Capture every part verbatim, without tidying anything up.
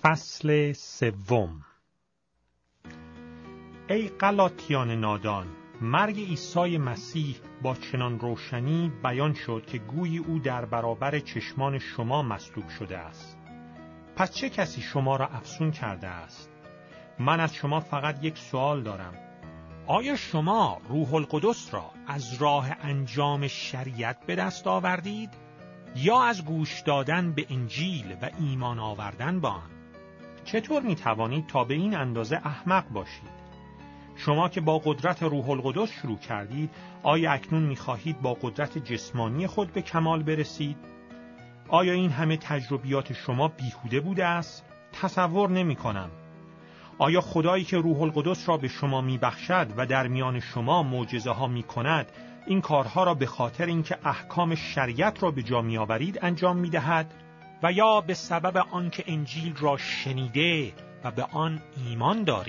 فصل سوم. ای غلاطیان نادان، مرگ عیسی مسیح با چنان روشنی بیان شد که گویی او در برابر چشمان شما مصلوب شده است. پس چه کسی شما را افسون کرده است؟ من از شما فقط یک سوال دارم. آیا شما روح القدس را از راه انجام شریعت به دست آوردید یا از گوش دادن به انجیل و ایمان آوردن با آن؟ چطور می توانید تا به این اندازه احمق باشید؟ شما که با قدرت روح القدس شروع کردید، آیا اکنون می خواهید با قدرت جسمانی خود به کمال برسید؟ آیا این همه تجربیات شما بیهوده بوده است؟ تصور نمی کنم. آیا خدایی که روح القدس را به شما می بخشد و در میان شما معجزه ها می کند، این کارها را به خاطر اینکه احکام شریعت را به جا می آورید انجام می دهد؟ و یا به سبب آنکه انجیل را شنیده و به آن ایمان دارید؟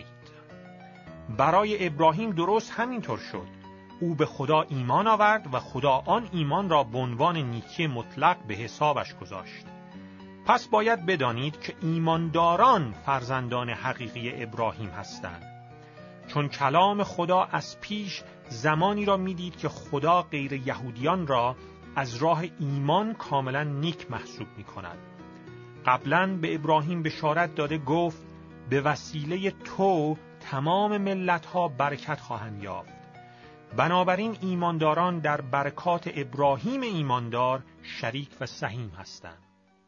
برای ابراهیم درست همینطور شد. او به خدا ایمان آورد و خدا آن ایمان را به عنوان نیکی مطلق به حسابش گذاشت. پس باید بدانید که ایمانداران فرزندان حقیقی ابراهیم هستند. چون کلام خدا از پیش زمانی را میدید که خدا غیر یهودیان را از راه ایمان کاملا نیک محسوب می کند. قبلا به ابراهیم بشارت داده گفت به وسیله تو تمام ملت‌ها برکت خواهند یافت. بنابراین ایمانداران در برکات ابراهیم ایماندار شریک و سهیم هستند.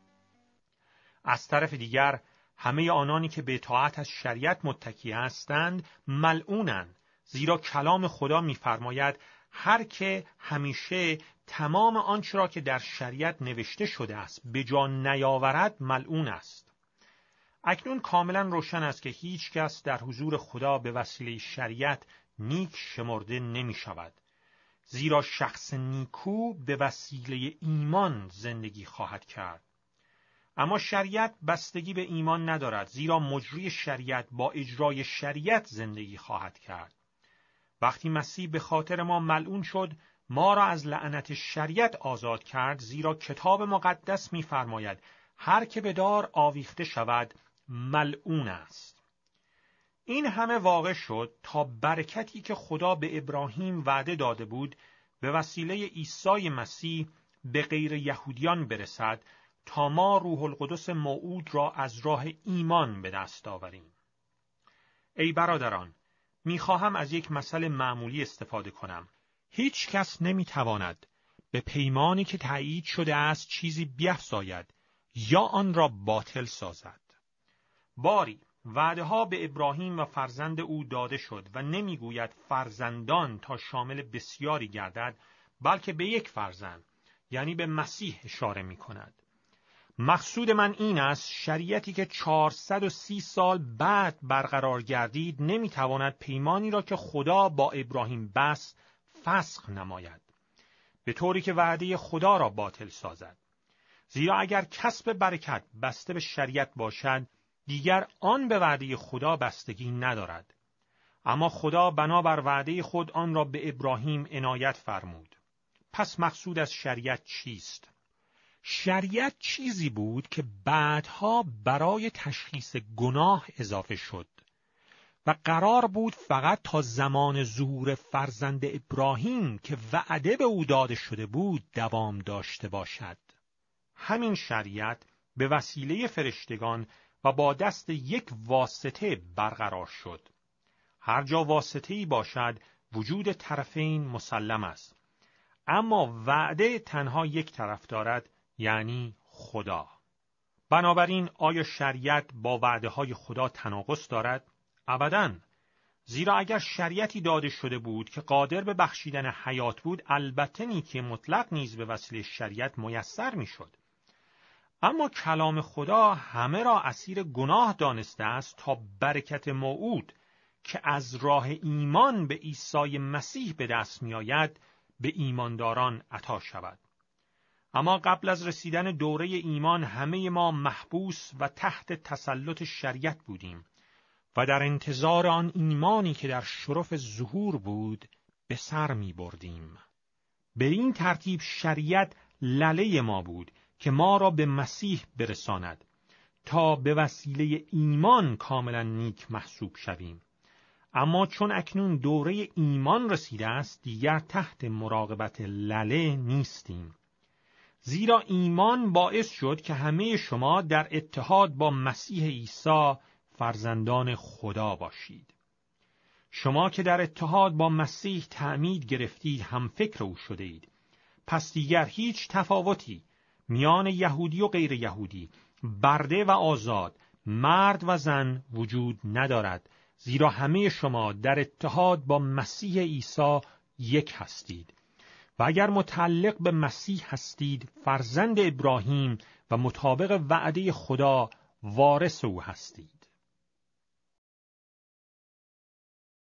از طرف دیگر همه آنانی که به اطاعت از شریعت متکی هستند ملعونند، زیرا کلام خدا می‌فرماید هر که همیشه تمام آنچه را که در شریعت نوشته شده است به جا نیاورد ملعون است. اکنون کاملا روشن است که هیچ کس در حضور خدا به وسیله شریعت نیک شمرده نمی شود، زیرا شخص نیکو به وسیله ایمان زندگی خواهد کرد. اما شریعت بستگی به ایمان ندارد، زیرا مجری شریعت با اجرای شریعت زندگی خواهد کرد. وقتی مسیح به خاطر ما ملعون شد، ما را از لعنت شریعت آزاد کرد، زیرا کتاب مقدس می‌فرماید هر که به دار آویخته شود ملعون است. این همه واقع شد تا برکتی که خدا به ابراهیم وعده داده بود به وسیله عیسی مسیح به غیر یهودیان برسد، تا ما روح القدس موعود را از راه ایمان به دست آوریم. ای برادران، می‌خواهم از یک مثل معمولی استفاده کنم. هیچ کس نمی‌تواند به پیمانی که تایید شده است چیزی بیفزاید یا آن را باطل سازد. باری وعده‌ها به ابراهیم و فرزند او داده شد و نمی‌گوید فرزندان تا شامل بسیاری گردد، بلکه به یک فرزند، یعنی به مسیح اشاره می‌کند. مقصود من این است شریعتی که چهارصد و سی سال بعد برقرار گردید نمی‌تواند پیمانی را که خدا با ابراهیم بست فسخ نماید، به طوری که وعده خدا را باطل سازد. زیرا اگر کسب برکت بسته به شریعت باشد، دیگر آن به وعده خدا بستگی ندارد. اما خدا بنابر وعده خود آن را به ابراهیم عنایت فرمود. پس مقصود از شریعت چیست؟ شریعت چیزی بود که بعدها برای تشخیص گناه اضافه شد و قرار بود فقط تا زمان ظهور فرزند ابراهیم که وعده به او داده شده بود دوام داشته باشد. همین شریعت به وسیله فرشتگان و با دست یک واسطه برقرار شد. هر جا واسطه‌ای باشد وجود طرفین مسلم است، اما وعده تنها یک طرف دارد، یعنی خدا. بنابراین آیا شریعت با وعده‌های خدا تناقض دارد؟ ابداً. زیرا اگر شریعتی داده شده بود که قادر به بخشیدن حیات بود، البته نیکی مطلق نیز به وسیله شریعت میسر میشد. اما کلام خدا همه را اسیر گناه دانسته است تا برکت موعود که از راه ایمان به عیسی مسیح به دست میآید به ایمانداران عطا شود. اما قبل از رسیدن دوره ایمان همه ما محبوس و تحت تسلط شریعت بودیم و در انتظار آن ایمانی که در شرف ظهور بود به سر می بردیم. به این ترتیب شریعت لله ما بود که ما را به مسیح برساند، تا به وسیله ایمان کاملا نیک محسوب شویم. اما چون اکنون دوره ایمان رسیده است، دیگر تحت مراقبت لله نیستیم. زیرا ایمان باعث شد که همه شما در اتحاد با مسیح عیسی فرزندان خدا باشید. شما که در اتحاد با مسیح تعمید گرفتید هم فکر او شده اید. پس دیگر هیچ تفاوتی میان یهودی و غیر یهودی، برده و آزاد، مرد و زن وجود ندارد، زیرا همه شما در اتحاد با مسیح عیسی یک هستید. و اگر متعلق به مسیح هستید، فرزند ابراهیم و مطابق وعده خدا وارث او هستید.